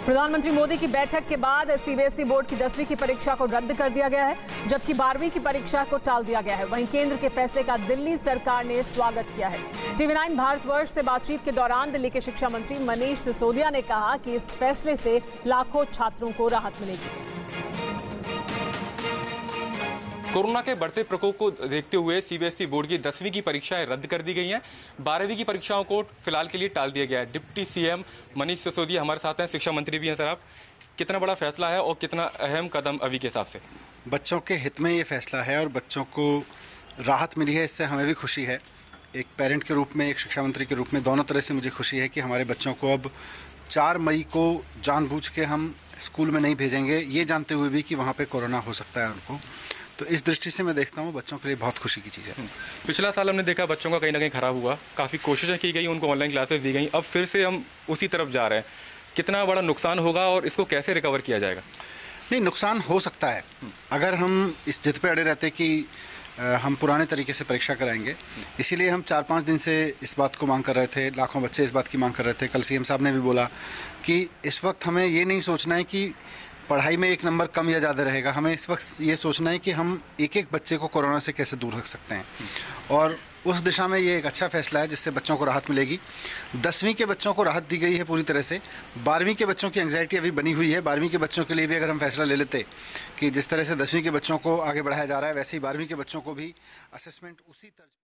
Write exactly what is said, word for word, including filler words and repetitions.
प्रधानमंत्री मोदी की बैठक के बाद सीबीएसई बोर्ड की दसवीं की परीक्षा को रद्द कर दिया गया है, जबकि बारहवीं की परीक्षा को टाल दिया गया है। वहीं केंद्र के फैसले का दिल्ली सरकार ने स्वागत किया है। टीवी नाइन भारतवर्ष से बातचीत के दौरान दिल्ली के शिक्षा मंत्री मनीष सिसोदिया ने कहा कि इस फैसले से लाखों छात्रों को राहत मिलेगी। कोरोना के बढ़ते प्रकोप को देखते हुए सीबीएसई बोर्ड की दसवीं की परीक्षाएं रद्द कर दी गई हैं। बारहवीं की परीक्षाओं को फिलहाल के लिए टाल दिया गया है। डिप्टी सीएम मनीष सिसोदिया हमारे साथ हैं, शिक्षा मंत्री भी हैं। सर, आप कितना बड़ा फैसला है और कितना अहम कदम अभी के हिसाब से? बच्चों के हित में ये फैसला है और बच्चों को राहत मिली है, इससे हमें भी खुशी है। एक पेरेंट के रूप में, एक शिक्षा मंत्री के रूप में, दोनों तरह से मुझे खुशी है कि हमारे बच्चों को अब चार मई को जानबूझ के हम स्कूल में नहीं भेजेंगे, ये जानते हुए भी कि वहाँ पे कोरोना हो सकता है उनको। तो इस दृष्टि से मैं देखता हूँ बच्चों के लिए बहुत खुशी की चीज़ है। पिछला साल हमने देखा बच्चों का कहीं ना कहीं खराब हुआ, काफ़ी कोशिशें की गई, उनको ऑनलाइन क्लासेस दी गई, अब फिर से हम उसी तरफ जा रहे हैं। कितना बड़ा नुकसान होगा और इसको कैसे रिकवर किया जाएगा? नहीं, नुकसान हो सकता है अगर हम इस जिद पे अड़े रहते कि हम पुराने तरीके से परीक्षा कराएंगे। इसीलिए हम चार पाँच दिन से इस बात को मांग कर रहे थे, लाखों बच्चे इस बात की मांग कर रहे थे। कल सीएम साहब ने भी बोला कि इस वक्त हमें ये नहीं सोचना है कि पढ़ाई में एक नंबर कम या ज़्यादा रहेगा, हमें इस वक्त ये सोचना है कि हम एक एक बच्चे को कोरोना से कैसे दूर रख सकते हैं। और उस दिशा में ये एक अच्छा फैसला है जिससे बच्चों को राहत मिलेगी। दसवीं के बच्चों को राहत दी गई है पूरी तरह से। बारहवीं के बच्चों की एंग्जाइटी अभी बनी हुई है। बारहवीं के बच्चों के लिए भी अगर हम फैसला ले लेते कि जिस तरह से दसवीं के बच्चों को आगे बढ़ाया जा रहा है, वैसे ही बारहवीं के बच्चों को भी असेसमेंट उसी तरह